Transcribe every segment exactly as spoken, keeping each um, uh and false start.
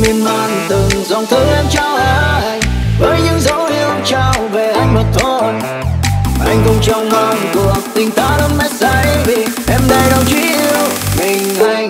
miên man từng dòng thư em trao anh, với những dấu hiệu trao về anh mà thôi. Anh không trông mong cuộc tình ta đã mất dạy, vì em đây đâu chỉ yêu mình anh.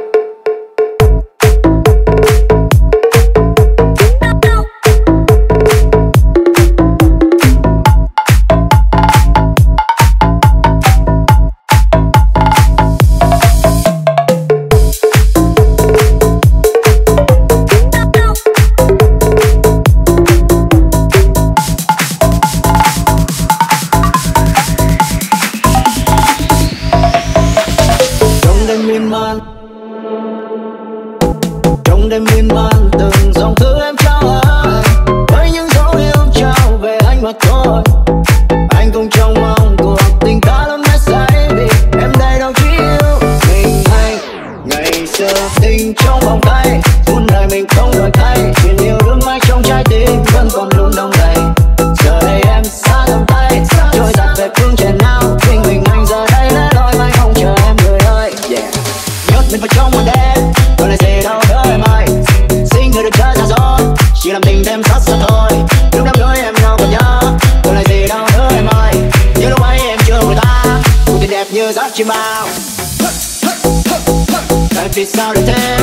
Trong đêm miên man từng dòng thư em trao anh, với những dấu hiệu trao về anh mà thôi. Anh không trông mong cuộc tình ta đã mất dạy, vì em đây đâu chỉ yêu mình anh. Ngày xưa tình trong vòng tay, muôn đời mình không đổi thay, chuyện yêu đương mãi trong trái tim vẫn còn luôn đông đầy. Giờ đây em xa tầm tay, trôi giặt về phương trời nào, mình mình anh giờ đây lẽ loi mãi không chờ em người ơi. Yeah. Nhốt mình vào trong một đêm, rồi lại gì đâu đỡ em ơi. Xin người được chơi ra gió, chỉ làm tình thêm xót xa thôi. Lúc đám cưới em đâu còn nhớ, rồi lại gì đâu đỡ em ơi. Như lúc ấy em chưa người ta, cuộc tình đẹp như giấc chim bao. Tại vì sao lại thế?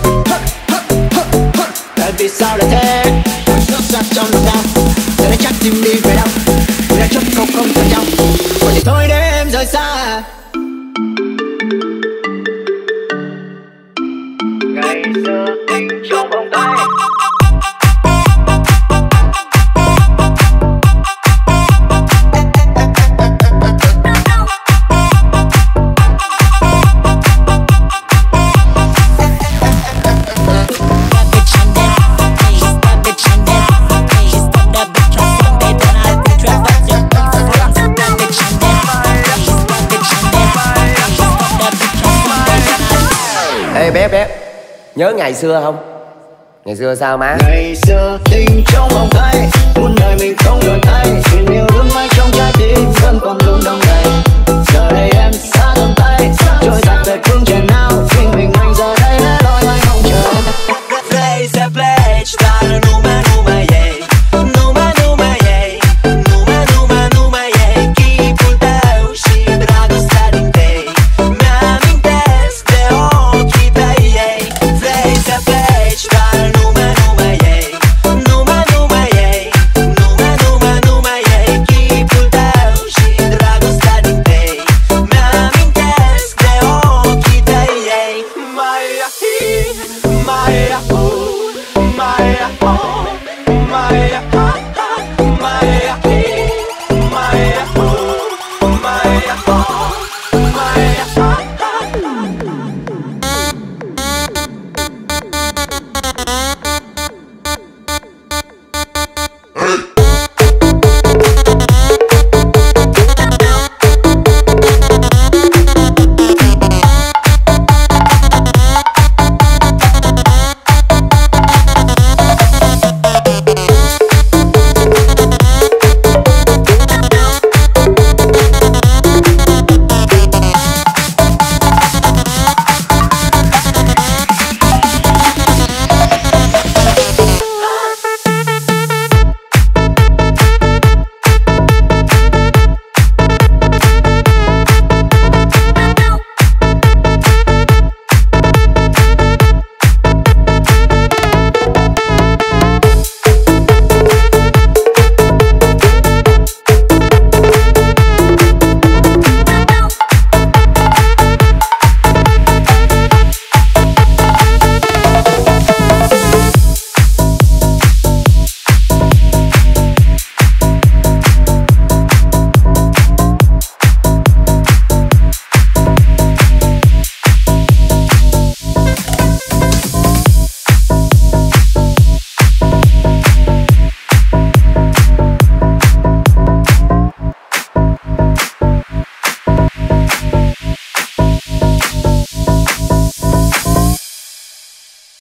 Tại vì sao lại thế? Xót xa trong lòng đau, giờ đây chắc tim đi về đâu. Tôi đã chốt không không thành nhau, rồi thì thôi để em rời xa. Ngày xưa tình trong vòng tay. Ê bé bé, nhớ ngày xưa không? Ngày xưa sao má? Ngày xưa tình trong vòng tay, muôn đời mình không đổi thay, chuyện yêu đương mãi trong trái